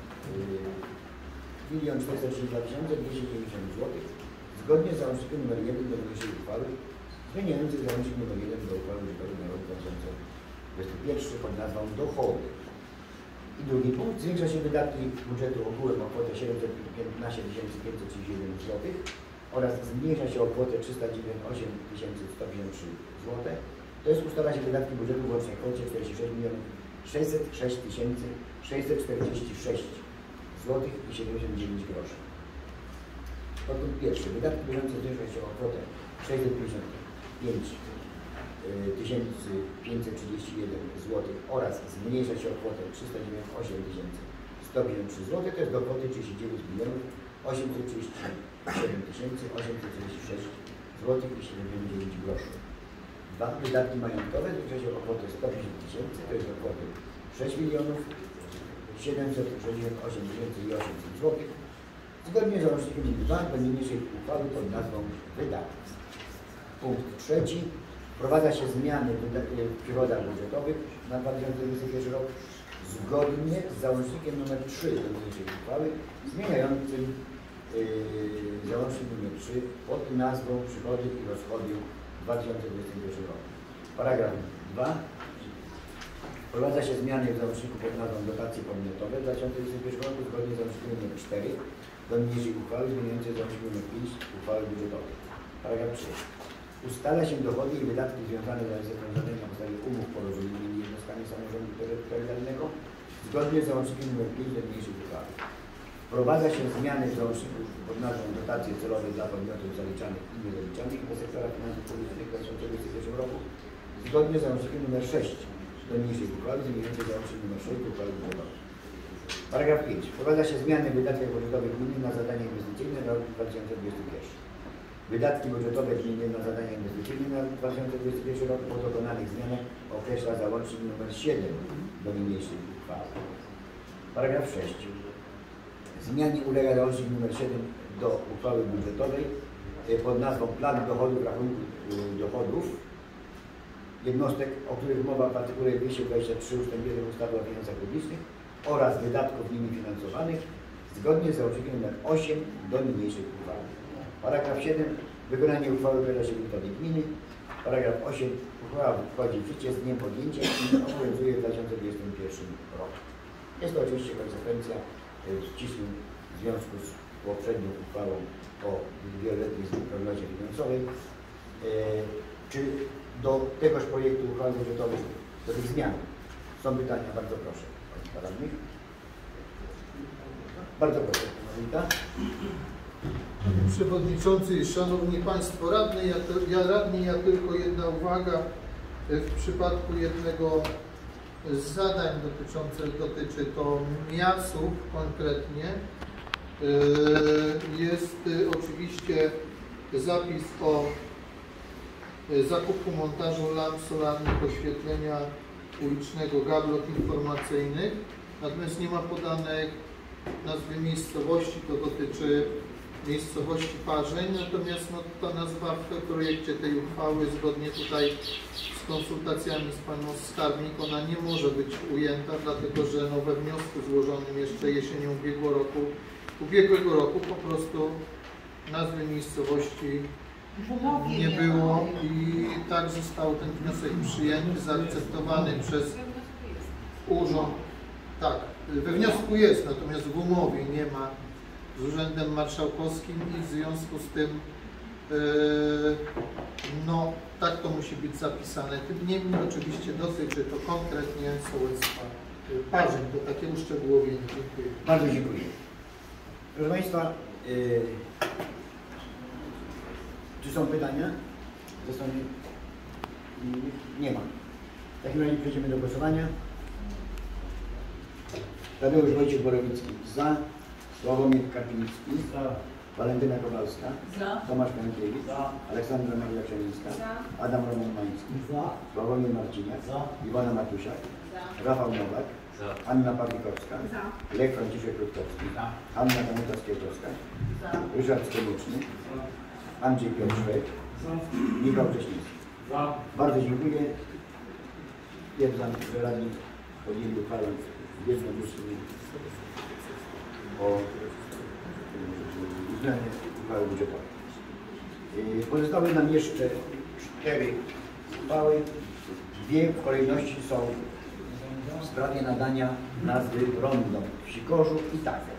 milion czterysta trzydzieści dwa tysiące dwieście dziewięćdziesiąt złotych zgodnie z załącznikiem nr jeden do niniejszej uchwały zmieniający załącznik nr jeden do uchwały budżetowej na rok dwa tysiące dwudziesty pierwszy pod nazwą dochody. I drugi punkt, zwiększa się wydatki budżetu ogółem o kwotę siedemset piętnaście tysięcy pięćset trzydzieści jeden złotych oraz zmniejsza się o kwotę trzysta dziewięćdziesiąt osiem tysięcy sto pięćdziesiąt trzy zł. To jest ustala się wydatki budżetu w łącznej kwocie czterdzieści sześć milionów sześćset sześć tysięcy sześćset czterdzieści sześć złotych i siedemdziesiąt dziewięć groszy. Podpunkt pierwszy. Wydatki bieżące zwiększają się o kwotę sześćset pięćdziesiąt pięć tysięcy pięćset trzydzieści jeden złotych oraz zmniejsza się o kwotę trzysta dziewięćdziesiąt osiem tysięcy sto pięćdziesiąt trzy zł, to jest do kwoty trzydzieści dziewięć milionów osiemset trzydzieści siedem tysięcy osiemset trzydzieści sześć złotych i siedemdziesiąt dziewięć groszy. Dwa. Wydatki majątkowe zwiększa się o kwotę sto pięćdziesiąt tysięcy, to jest do kwoty sześć milionów siedemset sześćdziesiąt osiem tysięcy osiemset złotych. Zgodnie z załącznikiem dwa do niniejszej uchwały pod nazwą wydatków. Punkt trzeci. Wprowadza się zmiany w przychodach budżetowych na dwa tysiące dwudziesty pierwszy rok zgodnie z załącznikiem nr trzy do niniejszej uchwały zmieniającym yy, załącznik nr trzy pod nazwą przychody i rozchody w dwa tysiące dwudziestym pierwszym roku. Paragraf dwa. Wprowadza się zmiany w załączniku pod nazwą dotacje podmiotowe w dwa tysiące dwudziestym pierwszym roku zgodnie z załącznikiem nr cztery do niniejszej uchwały zmieniającej załącznik nr pięć uchwały budżetowej. Paragraf trzy. Ustala się dochody i wydatki związane z realizacją zadań na podstawie umów porozumień między jednostkami samorządu terytorialnego zgodnie z załącznikiem nr pięć do niniejszej uchwały. Wprowadza się zmiany w załączniku pod nazwą dotacje celowe dla podmiotów zaliczanych i niezaliczanych do sektora finansów publicznych w dwa tysiące dwudziestym pierwszym roku zgodnie z załącznikiem nr sześć do niniejszej uchwały zmieniającej załącznik nr sześć do uchwały budżetowej. Paragraf pięć. Wprowadza się zmiany w wydatkach budżetowych gminy na zadania inwestycyjne na rok dwa tysiące dwudziesty pierwszy. Wydatki budżetowe gminy na zadania inwestycyjne na dwa tysiące dwudziesty pierwszy rok po dokonanych zmianach określa załącznik nr siedem do niniejszej uchwały. Paragraf sześć. Zmianie ulega załącznik nr siedem do uchwały budżetowej pod nazwą Plan dochodów rachunku dochodów jednostek, o których mowa w artykule dwieście dwadzieścia trzy ust. jeden ustawy o finansach publicznych oraz wydatków nimi finansowanych zgodnie z załącznikiem nr osiem do niniejszych uchwał. Paragraf siedem. Wykonanie uchwały prezesie wójtowi gminy. Paragraf osiem. Uchwała wchodzi w życie z dniem podjęcia i obowiązuje w dwa tysiące dwudziestym pierwszym roku. Jest to oczywiście konsekwencja w ścisłym związku z poprzednią uchwałą o wieloletniej prognozie finansowej. Czy do tegoż projektu uchwały budżetowej, do tych zmian są pytania? Bardzo proszę. Państwa radnych. Bardzo proszę. Pana Panie Przewodniczący, Szanowni Państwo Radni, ja, to, ja radni, ja tylko jedna uwaga. W przypadku jednego z zadań dotyczących, dotyczy to miasów konkretnie, jest oczywiście zapis o zakupu montażu lamp solarnych oświetlenia ulicznego gablot informacyjnych, natomiast nie ma podanych nazwy miejscowości, to dotyczy miejscowości Parzeń, natomiast no, ta nazwa w projekcie tej uchwały, zgodnie tutaj z konsultacjami z panią skarbnik, ona nie może być ujęta, dlatego że no, we wniosku złożonym jeszcze jesienią ubiegłego roku, ubiegłego roku po prostu nazwy miejscowości nie było i tak został ten wniosek przyjęty, zaakceptowany przez urząd. Tak, we wniosku jest, natomiast w umowie nie ma z Urzędem Marszałkowskim i w związku z tym yy, no tak to musi być zapisane. Tym niemniej oczywiście dotyczy to konkretnie sołectwa Parzeń. To takie uszczegółowienie. Dziękuję. Bardzo dziękuję. Proszę Państwa, yy, czy są pytania? Zostanie? Nie ma. W takim razie przejdziemy do głosowania. Tadeusz Wojciech Borowicki za. Sławomir Karpiński. Za. Walentyna Kowalska. Za. Tomasz Pankiewicz. Za. Aleksandra Maria Krzemińska. Za. Adam Roman Mański. Za. Sławomir Marciniak. Za. Iwona Matusiak. Za. Rafał Nowak. Za. Anna Pawlikowska. Za. Lech Franciszek Rutkowski. Za. Anna Danuta-Skietowska. Za. Ryszard Konieczny. Za. Andrzej Piotrek. Za. Michał Wcześnicki. Za. Bardzo dziękuję. Stwierdzam, że radni podjęli uchwałę jednogłośnie o zmianie uchwały budżetowej. Pozostały nam jeszcze cztery uchwały. Dwie w kolejności są w sprawie nadania nazwy rondo w Sikorzu i Tafer.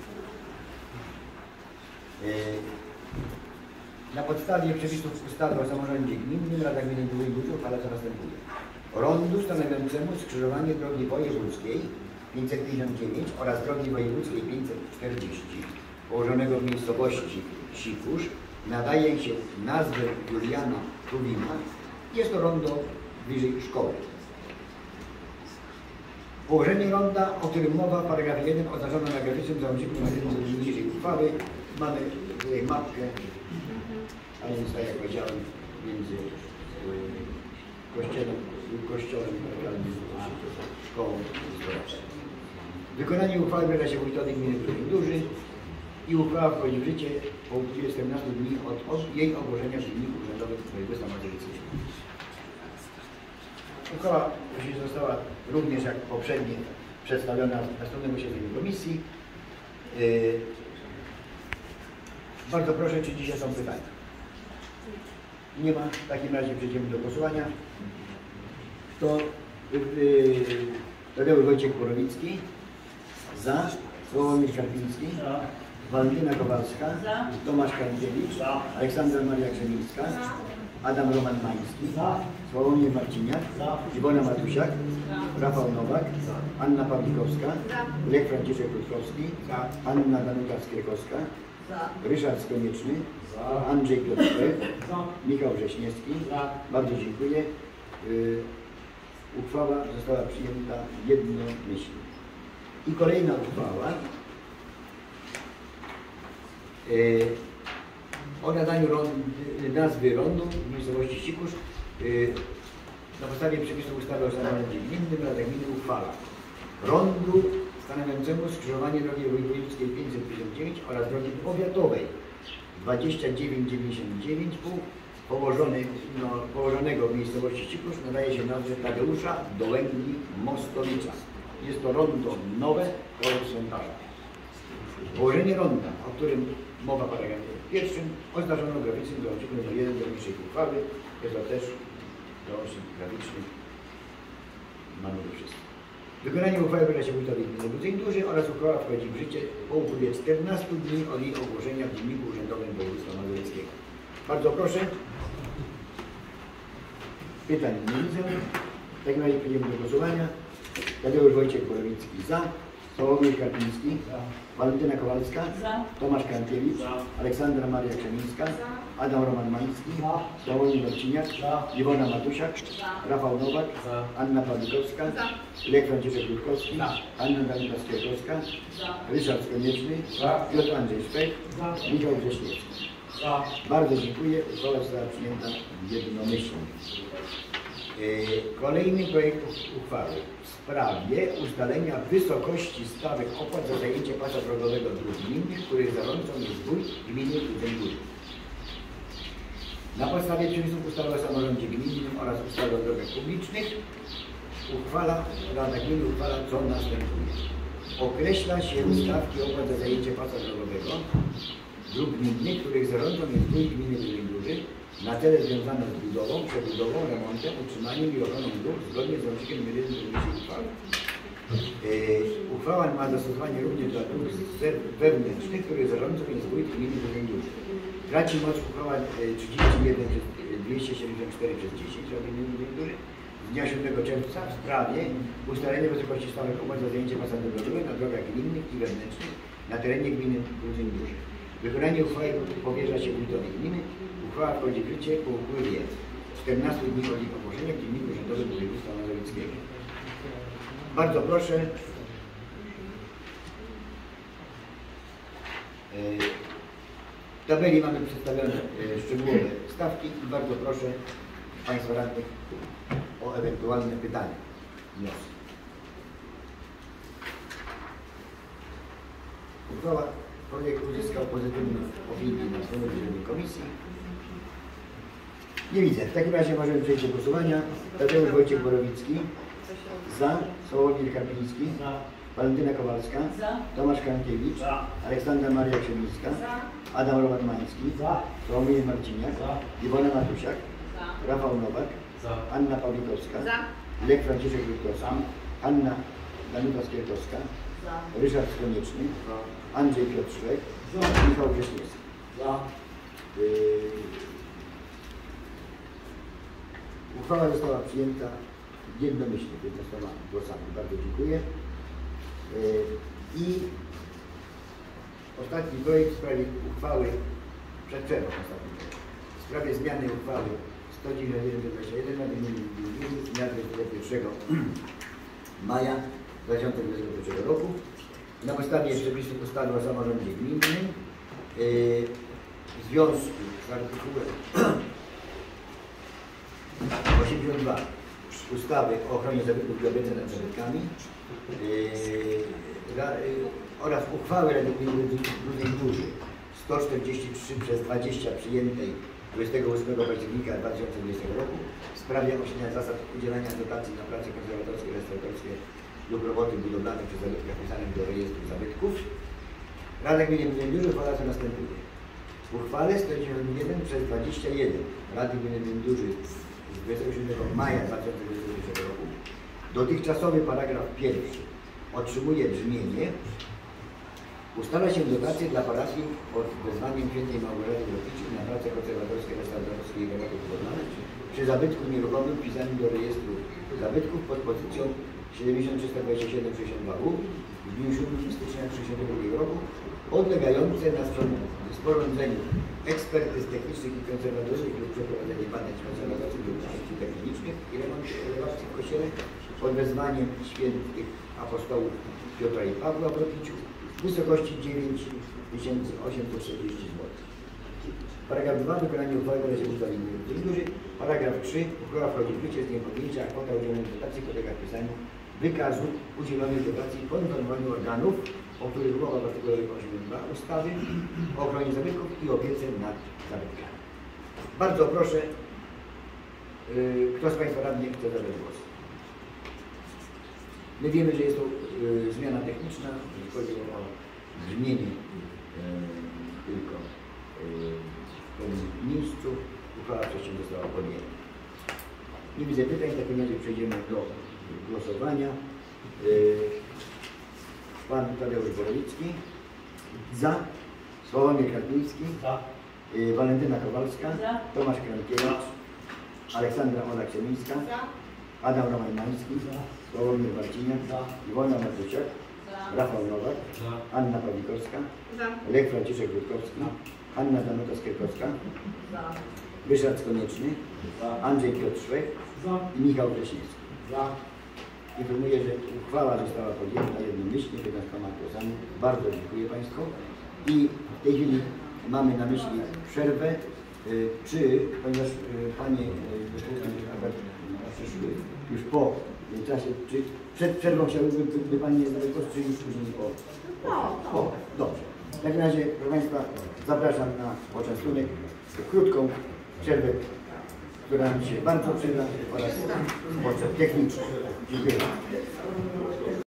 Na podstawie przepisów ustawy o samorządzie gminnym Rada Gminy Wójtów uchwala co następuje. Rondu stanowiącemu skrzyżowanie drogi wojewódzkiej pięćset pięćdziesiąt dziewięć oraz drogi wojewódzkiej pięćset czterdzieści położonego w miejscowości Sikurz nadaje się nazwę Juliana Tuwima. Jest to rondo bliżej szkoły. Położenie ronda, o którym mowa w paragrafie jeden oznaczono na graficznym załączniku niniejszej uchwały. Mamy tutaj mapkę, a więc tak jak powiedziałem, między kościołem, kościołem szkołą i zborową. Wykonanie uchwały wyda się wójtowi gminy Duży i uchwała wchodzi w życie po upływie czternastu dni od, od jej ogłoszenia w Dzienniku Urzędowym Województwa Mazowieckiego. Uchwała została również jak poprzednie przedstawiona na następnym posiedzeniu komisji. Yy, bardzo proszę, czy dzisiaj są pytania? Nie ma. W takim razie przejdziemy do głosowania. To yy, Tadeusz Wojciech Borowicki. Za. Sławomir Karpiński. Za. Walentyna Kowalska. Za. Tomasz Pankiewicz. Za. Aleksandra Maria Krzemińska. Za. Adam Roman Mański. Za. Sławomir Marciniak. Za. Iwona Matusiak. Za. Rafał Nowak. Za. Anna Pawlikowska. Za. Lech Franciszek Rutkowski. Za. Anna Danuta-Skietowska. Za. Ryszard Konieczny. Za. Andrzej Piotrek. Za. Michał Wcześniewski. Za. Bardzo dziękuję. Y uchwała została przyjęta jednomyślnie. I kolejna uchwała y o nadaniu rond, nazwy rondu w miejscowości Sikurz. Y na podstawie przepisów ustawy o samorządzie gminnym Rada Gminy uchwala rondu stanowiącemu skrzyżowanie drogi wojewódzkiej pięćset pięćdziesiąt dziewięć oraz drogi powiatowej dwadzieścia dziewięć dziewięćdziesiąt dziewięć położony, no, położonego w miejscowości Cikusz nadaje się nazwę Tadeusza Dołęgi Mostowicza. Jest to rondo nowe koło cmentarza. Położenie ronda, o którym mowa w paragrafie pierwszym, oznaczono graficznym załącznikiem numer jeden do niższej uchwały. Jest to też załącznik graficzny. Mamy to wszystko. Wykonanie uchwały wyda się wójtowi gminy Budzyń Duży oraz uchwała wchodzi w życie po upływie czternastu dni od jej ogłoszenia w Dzienniku Urzędowym Województwa Mazowieckiego. Bardzo proszę. Pytań nie widzę. W takim razie przejdziemy do głosowania. Tadeusz Wojciech Borowicki za. Sławomir Karpiński. Walentyna Kowalska. Za. Tomasz Kankiewicz. Za. Aleksandra Maria Krzemińska. Za. Adam Roman Mański. Za. Sławomir Marciniak. Za. Iwona Matusiak. Za. Rafał Nowak. Za. Anna Pawlikowska. Za. Lech Franciszek Rutkowski. Za. Anna Danuta Skierkowska. Za. Ryszard Konieczny. Za. Piotr Andrzej Szpek. Za. Michał Grześniewski. Za. Bardzo dziękuję. Uchwała została przyjęta jednomyślnie. Kolejny projekt uchwały w sprawie ustalenia wysokości stawek opłat za zajęcie pasa drogowego dróg gminnych, których zarządcą jest wójt gminy Budzyń Duży. Na podstawie przepisów ustawy o samorządzie gminnym oraz ustawy o drogach publicznych uchwala, Rada Gminy uchwala co następuje. Określa się stawki opłat za zajęcie pasa drogowego dróg gminnych, których zarządcą jest wójt gminy Budzyń Duży, na cele związane z budową, przebudową, remontem, utrzymaniem i ochroną dróg zgodnie z załącznikiem numer jeden do niniejszej uchwały. Yy, uchwała ma zastosowanie również dla dróg wewnętrznych, których zarządcą jest wójt gminy Budzyń Duży. Traci moc uchwała trzydzieści jeden dwieście siedemdziesiąt cztery przez dziesięć Rady Gminy Budzyń Duży z dnia siódmego czerwca w sprawie ustalenia wysokości stawek opłat za zajęcie pasa drogowego na drogach gminnych i wewnętrznych na terenie gminy Budzyń Duży. Wykonanie uchwały powierza się wójtowi gminy. Uchwała wchodzi w życie po upływie czternastu dni od jej ogłoszenia w Dzienniku Urzędowym Województwa Mazowieckiego. Bardzo proszę. W tabeli mamy przedstawione szczegółowe stawki i bardzo proszę Państwa radnych o ewentualne pytania. Wnioski. Uchwała, projekt uzyskał pozytywną opinię na stronie Wyższej Komisji. Nie widzę. W takim razie możemy przejść do głosowania. Tadeusz Wojciech Borowicki. Za. Sławomir Karpiński. Za. Walentyna Kowalska. Za. Tomasz Kankiewicz. Za. Aleksandra Maria Krzemińska. Za. Adam Roman Mański. Za. Sławomir Marciniak. Za. Iwona Matusiak. Za. Rafał Nowak. Za. Anna Pawlikowska. Za. Lech Franciszek Rutkowski. Anna Danuta Skierkowska. Za. Ryszard Konieczny. Za. Andrzej Piotr Szwek. Za. Michał Grześniewski. Za. Y Uchwała została przyjęta jednomyślnie, piętnastoma głosami. Bardzo dziękuję. I ostatni projekt w sprawie uchwały, przed przerwą ostatni projekt, w sprawie zmiany uchwały sto dziewięćdziesiąt jeden dwadzieścia jeden na z dnia dwudziestego pierwszego maja dwa tysiące dwudziestego pierwszego roku na podstawie przepisów ustawy o samorządzie gminnym w związku z artykułem osiemdziesiąt dwa ustawy o ochronie zabytków i opiece nad zabytkami yy, ra, yy, oraz uchwały Rady Gminy Budzyń Duży sto czterdzieści trzy przez dwadzieścia przyjętej dwudziestego ósmego października dwa tysiące dwudziestego roku w sprawie określenia zasad udzielania dotacji na prace konserwatorskie, restauratorskie lub roboty budowlane przy zabytkach wpisanych do rejestru zabytków. Rada Gminy Budzyń Duży uchwala co następuje. W uchwale sto dziewięćdziesiąt jeden przez dwadzieścia jeden Rady Gminy Budzyń Duży z dwudziestego siódmego maja dwa tysiące dwudziestego pierwszego roku dotychczasowy paragraf pierwszy otrzymuje brzmienie: ustala się dotacje dla parafii pod wezwaniem świętej Małgorzaty Grotniczej na prace konserwatorskie, restauratorskie i roboty budowlane przy zabytku nieruchomym wpisanym do rejestru zabytków pod pozycją siedemdziesiąt trzysta dwadzieścia siedem sześćdziesiąt dwa U w dniu siódmego stycznia tysiąc dziewięćset sześćdziesiątego drugiego roku podlegające na sporządzeniu ekspertyz technicznych i konserwatorskich lub przeprowadzenie badań konserwatorskich lub czynności technicznych i remontu elewacji w kościele pod wezwaniem świętych apostołów Piotra i Pawła w Rotniczu w wysokości dziewięć tysięcy osiemset czterdzieści złotych. Paragraf dwa. Wykonanie uchwały w razie ustawy Budzyń Duży. Paragraf trzy. Uchwała wchodzi w życie z dniem podjęcia, a kwota udzielonej dotacji podlega wpisaniu wykazu udzielonych dotacji po informowaniu organów, o których mowa w artykule osiemdziesiąt dwa ustawy o ochronie zabytków i opiece nad zabytkami. Bardzo proszę, yy, kto z Państwa radnych chce zabrać głos? My wiemy, że jest to yy, zmiana techniczna, jeśli chodzi o brzmienie yy, tylko yy, w pewnym miejscu. Uchwała wcześniej została podjęta. Nie widzę pytań, w takim razie przejdziemy do głosowania. Yy, Pan Tadeusz Borowicki. Za. Sławomir Karpiński. Za. Yy, Walentyna Kowalska. Za. Tomasz Krankiewicz. Aleksandra Ola-Ksiemińska. Adam Roman-Mański. Sławomir Marciniak. Za. Iwona Matusiak. Rafał Nowak. Za. Anna Pawlikowska. Za. Lech Franciszek-Rutkowski. Anna Danuta Skierkowska. Za. Ryszard Konieczny. Andrzej Piotr Szwech. Za. I Michał Wrzesiński. Za. Informuję, że uchwała została podjęta jednomyślnie, piętnastoma głosami. Bardzo dziękuję Państwu. I w tej chwili mamy na myśli przerwę. Y, Czy, ponieważ y, Panie y, przyszły już po czasie, czy przed przerwą chciałyby by Panie zabrać głos, czy już później po? No, Po. Dobrze. W takim razie, proszę Państwa, zapraszam na poczęstunek, krótką przerwę, która mi się bardzo przyda oraz potrzeb technicznych. Dziękuję.